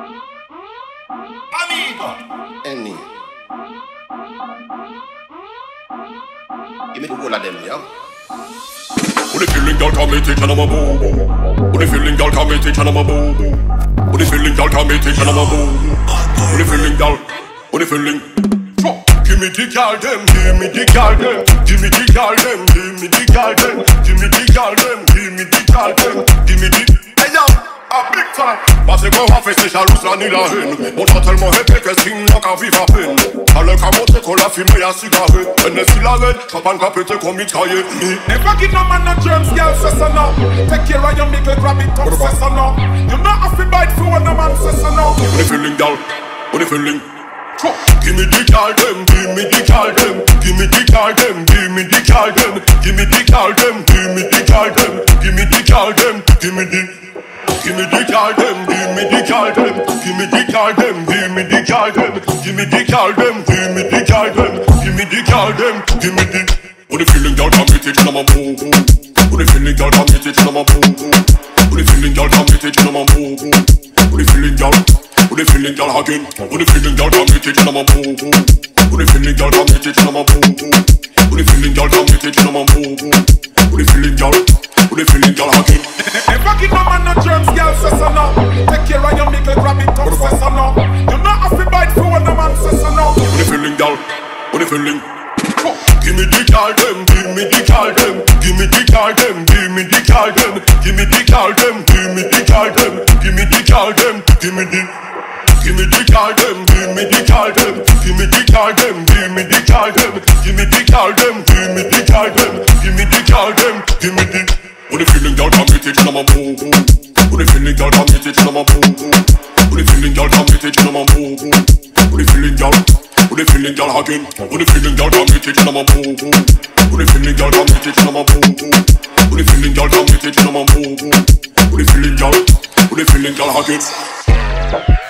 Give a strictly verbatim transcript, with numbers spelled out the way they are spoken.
Amigo. Any. Give me the whole of them, yeah. Who the feeling y'all come take and I'm a boo boo. Who the feeling y'all come take and I'm a boo boo. Who the feeling y'all come take and I'm a boo boo. Who the feeling y'all? Who the feeling? Give me the girl them, give me the girl them, give me the girl them, give me the girl them, give me the girl them, give me the girl them, give me the. Hey yo, a big time. Parce qu'on va faire ces jaloux la ni la haine. On t'a tellement répété que signe n'a qu'à vivre à peine. Alors qu'à monter qu'on l'a filmé à cigarette. Elle ne file la reine, champagne qu'a pété qu'on mitraille. Never give no man no germs, girl, say so now. Take care of your mickle, grab it up, say so now. You not have to bite for when no man say so now. What the feeling, girl? What the feeling? Give me the girl them, give me the girl them, give me the girl them, give me the girl them, give me the girl them, give me the girl them, give me the girl them, give me the. Give me the girl them, give me the girl them, give me the girl them, give me the girl them, give me the girl them, give me the girl them, give me the girl them, give me the. What the feeling, girl, come get it, I'm a boo boo. What the feeling, girl, come get it, I'm a boo boo. What the feeling, girl, come get it, I'm a boo boo. What the feeling, girl? What the feeling, girl, again? What the feeling, girl, come get it, I'm a boo boo. What the feeling, girl, come get it, I'm a boo boo. What the feeling, girl, come get it, I'm a boo boo. What the feeling, girl? What the feeling, girl, again? Never give no man no germs, girl, say so now. Take care of your mickle, grab it up, say so now. You not have to bite for when no man say so now. What the feeling, girl? What the feeling? Give me the girl them, give me the girl them, give me the girl them, give me the girl them, give me the girl them, give me the girl them, give me the girl them, give me the. Give me the girl them, give me the girl them, give me the girl them, give me the girl them, give me the girl them, give me the girl them, give me the girl them, give me the. What the feeling, girl, come get it, I'm a boo boo. What the feeling, girl, come get it, I'm a boo boo. What the feeling, girl, come get it, I'm a boo boo. What the feeling, girl? What the feeling, girl, again? What the feeling, girl, come get it, I'm a boo boo. What the feeling, girl, come get it, I'm a boo boo. What the feeling, girl, come get it, I'm a boo boo. What the feeling, girl? What the feeling, girl, again?